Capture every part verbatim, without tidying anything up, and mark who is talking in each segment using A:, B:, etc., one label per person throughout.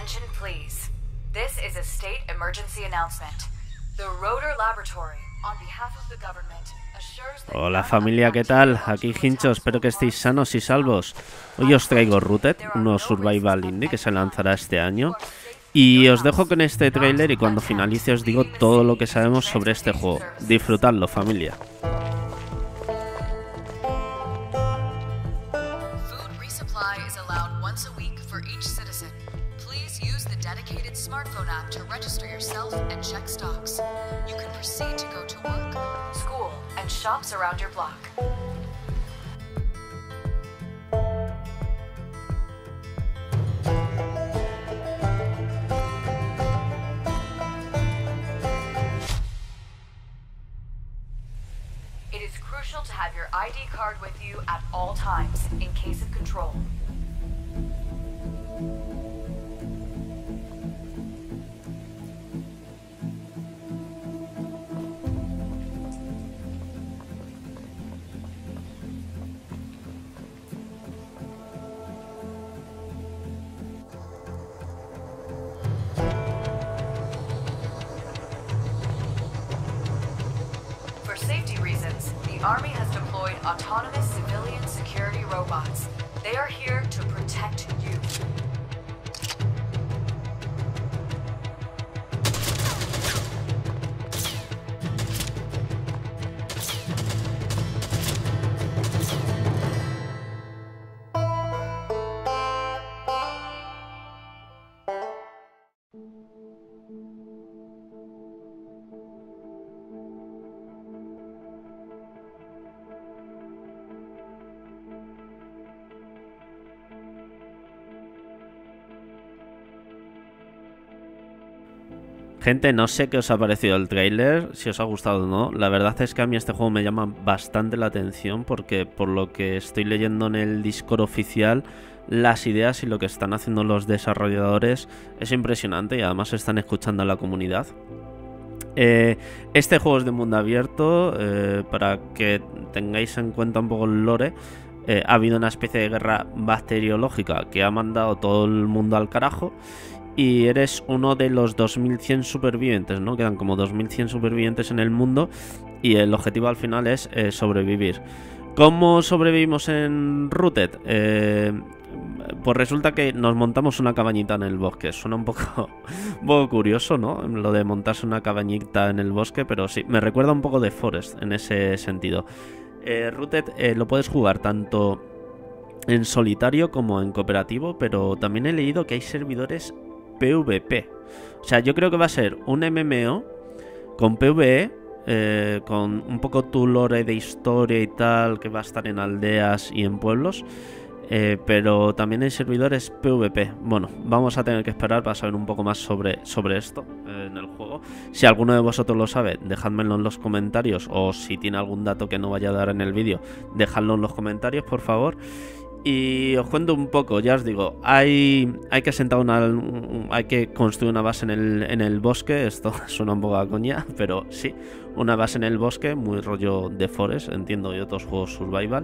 A: Attention, please. This is a state emergency announcement. The Rotor Laboratory, on behalf of the government, assures that...
B: Hola familia, ¿qué tal? Aquí Hincho, espero que estéis sanos y salvos. Hoy os traigo Rooted, un nuevo survival indie que se lanzará este año. Y os dejo con este tráiler y cuando finalice os digo todo lo que sabemos sobre este juego. Disfrutadlo, familia.
A: Smartphone app to register yourself and check stocks. You can proceed to go to work, school, and shops around your block. It is crucial to have your I D card with you at all times in case of control. For safety reasons, the Army has deployed autonomous civilian security robots. They are here to protect you.
B: Gente, no sé qué os ha parecido el tráiler, si os ha gustado o no. La verdad es que a mí este juego me llama bastante la atención porque por lo que estoy leyendo en el Discord oficial, las ideas y lo que están haciendo los desarrolladores es impresionante y además están escuchando a la comunidad. Eh, este juego es de mundo abierto, eh, para que tengáis en cuenta un poco el lore. Eh, ha habido una especie de guerra bacteriológica que ha mandado todo el mundo al carajo. Y eres uno de los dos mil cien supervivientes, ¿no? Quedan como dos mil cien supervivientes en el mundo y el objetivo al final es eh, sobrevivir. ¿Cómo sobrevivimos en Rooted? Eh, pues resulta que nos montamos una cabañita en el bosque. Suena un poco, un poco curioso, ¿no? Lo de montarse una cabañita en el bosque, pero sí, me recuerda un poco de Forest en ese sentido. Eh, Rooted eh, lo puedes jugar tanto en solitario como en cooperativo, pero también he leído que hay servidores PvP. O sea, yo creo que va a ser un M M O con PvE, eh, con un poco tu lore de historia y tal, que va a estar en aldeas y en pueblos, eh, pero también hay servidores PvP. Bueno, vamos a tener que esperar para saber un poco más sobre, sobre esto eh, en el juego. Si alguno de vosotros lo sabe, dejádmelo en los comentarios, o si tiene algún dato que no vaya a dar en el vídeo, dejadlo en los comentarios, por favor. Y os cuento un poco, ya os digo, hay, hay que sentar una, hay que construir una base en el, en el bosque. Esto suena un poco a coña, pero sí, una base en el bosque, muy rollo de Forest, entiendo, y otros juegos survival.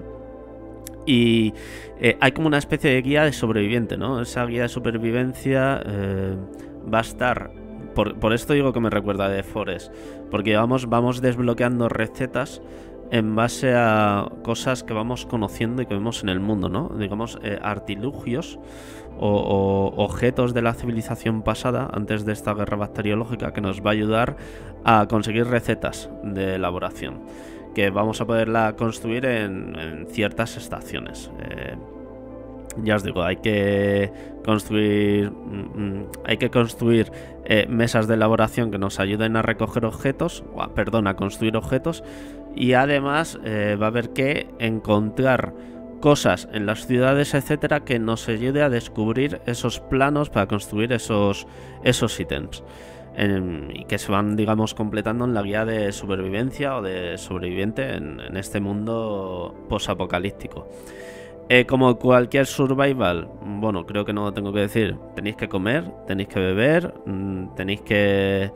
B: Y eh, hay como una especie de guía de sobreviviente, ¿no? Esa guía de supervivencia eh, va a estar, por, por esto digo que me recuerda de Forest, porque vamos, vamos desbloqueando recetas en base a cosas que vamos conociendo y que vemos en el mundo, ¿no? Digamos, eh, artilugios o, o objetos de la civilización pasada, antes de esta guerra bacteriológica, que nos va a ayudar a conseguir recetas de elaboración, que vamos a poderla construir en, en ciertas estaciones. Eh, ya os digo, hay que construir mm, hay que construir eh, mesas de elaboración que nos ayuden a recoger objetos, o, perdón, a construir objetos. Y además eh, va a haber que encontrar cosas en las ciudades, etcétera, que nos ayude a descubrir esos planos para construir esos, esos ítems. En, y que se van, digamos, completando en la guía de supervivencia o de sobreviviente en, en este mundo posapocalíptico. Eh, como cualquier survival, bueno, creo que no lo tengo que decir, tenéis que comer, tenéis que beber, mmm, tenéis que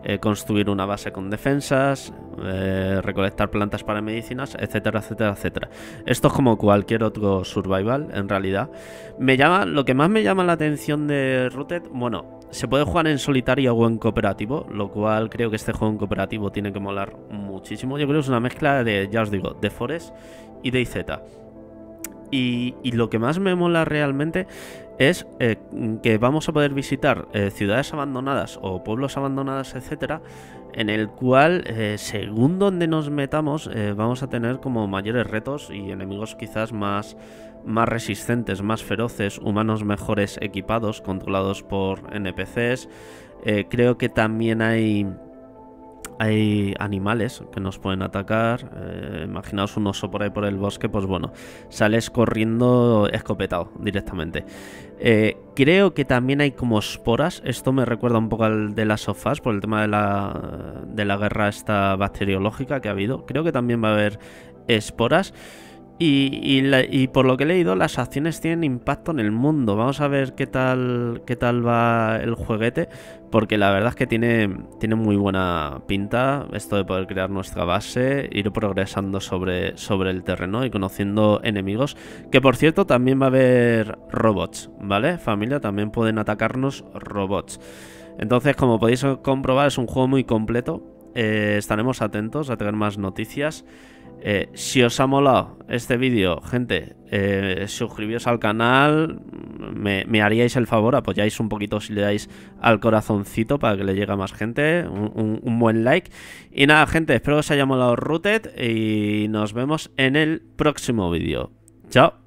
B: eh, construir una base con defensas, eh, recolectar plantas para medicinas, etcétera, etcétera, etcétera. Esto es como cualquier otro survival, en realidad. Me llama, lo que más me llama la atención de Rooted, bueno, se puede jugar en solitario o en cooperativo, lo cual creo que este juego en cooperativo tiene que molar muchísimo. Yo creo que es una mezcla de, ya os digo, de Forest y de I Z. Y, y lo que más me mola realmente es eh, que vamos a poder visitar eh, ciudades abandonadas o pueblos abandonados, etcétera, en el cual, eh, según donde nos metamos, eh, vamos a tener como mayores retos y enemigos quizás más, más resistentes, más feroces, humanos mejores equipados, controlados por N P Cs. Eh, creo que también hay... Hay animales que nos pueden atacar. eh, Imaginaos un oso por ahí por el bosque. Pues bueno, sales corriendo escopetado directamente. eh, Creo que también hay como esporas. Esto me recuerda un poco al de las sofás, por el tema de la, de la guerra esta bacteriológica que ha habido. Creo que también va a haber esporas. Y, y, la, y por lo que he leído, las acciones tienen impacto en el mundo. Vamos a ver qué tal qué tal va el jueguete, porque la verdad es que tiene, tiene muy buena pinta esto de poder crear nuestra base, ir progresando sobre, sobre el terreno y conociendo enemigos. Que por cierto, también va a haber robots, ¿vale? Familia, también pueden atacarnos robots. Entonces, como podéis comprobar, es un juego muy completo. eh, Estaremos atentos a tener más noticias. Eh, si os ha molado este vídeo, gente, eh, suscribíos al canal, me, me haríais el favor, apoyáis un poquito si le dais al corazoncito para que le llegue a más gente, un, un, un buen like. Y nada, gente, espero que os haya molado Rooted y nos vemos en el próximo vídeo. Chao.